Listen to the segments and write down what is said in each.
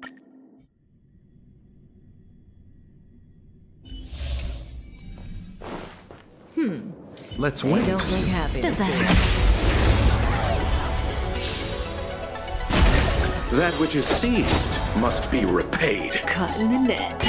Let's They wait. don't look happy. Does that hurt? That which is seized must be repaid. Caught in the net.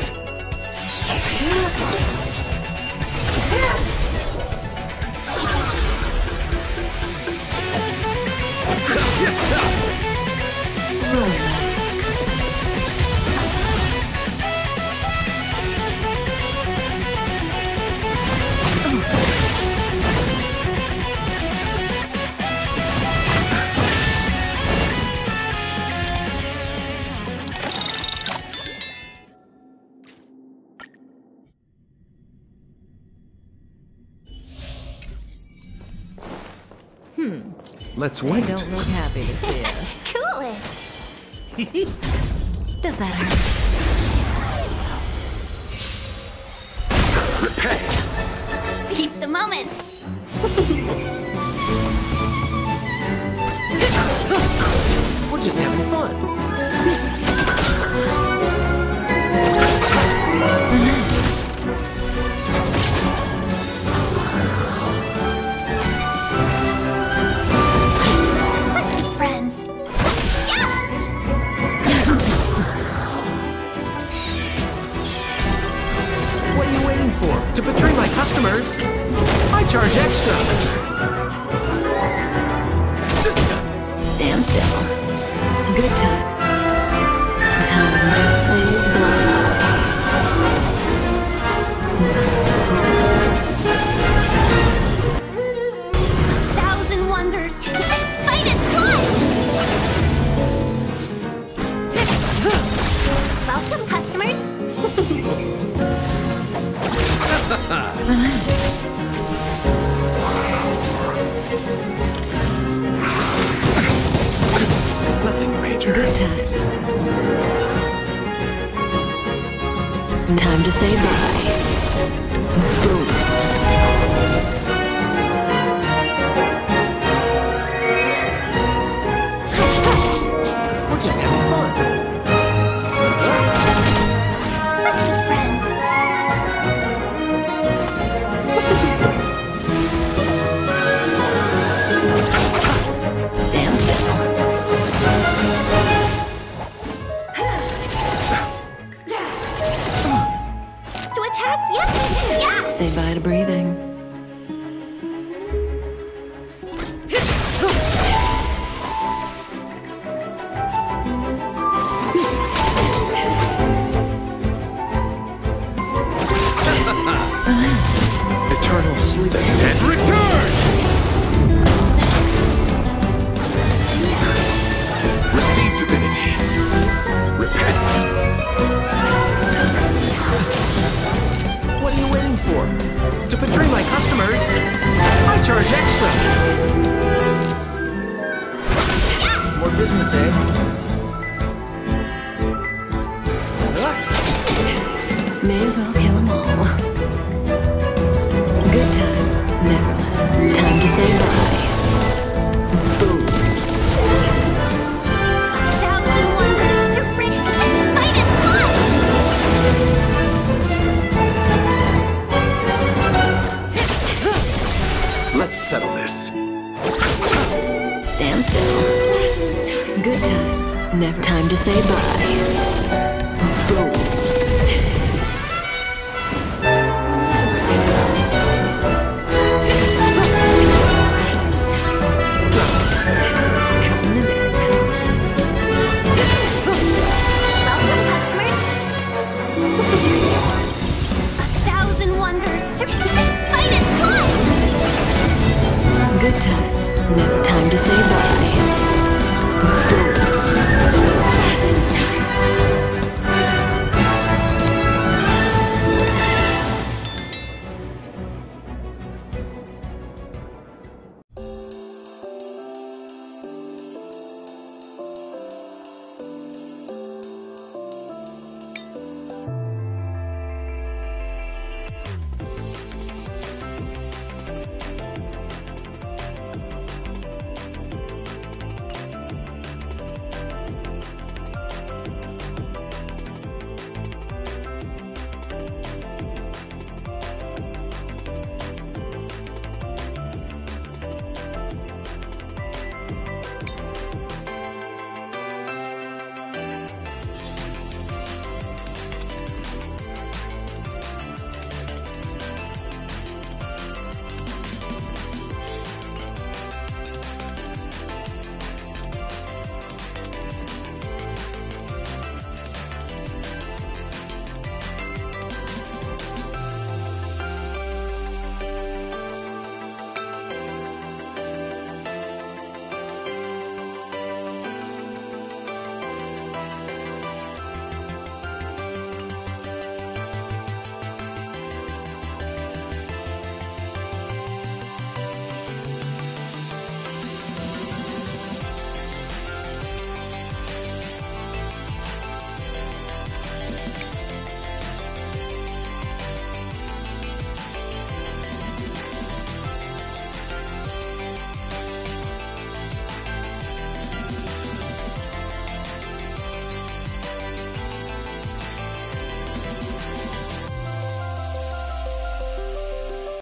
Let's They wait. don't look happy to see us. Cool it. Does that hurt? Repay. Seize the moment. We're just having fun. Let's be friends. Yeah! What are you waiting for? To betray my customers? I charge extra. Stand still. Good times. Time to say bye. Thousand wonders. This fight is fun! Welcome, customers. Nothing major. Good times. Time to say bye. Boom. We're just having fun. Let's be friends. Stand still. To attack? Yes! Yes! Say bye to breathing. Eternal sleep. The dead return! Receive divinity. Repent. What are you waiting for? To betray my customers? I charge extra. More business, eh? May as well kill them all. Good times never last. Time to say bye. Boom. Thousand wonders to rid and fight is fun! Let's settle this. Stand still. Good times never. Time to say bye.